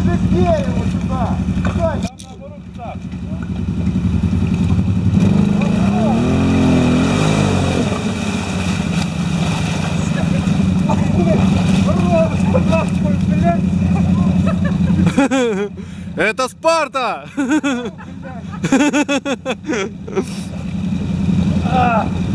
Уже к дереву сюда. Стой. Там наоборот так. Это Спарта!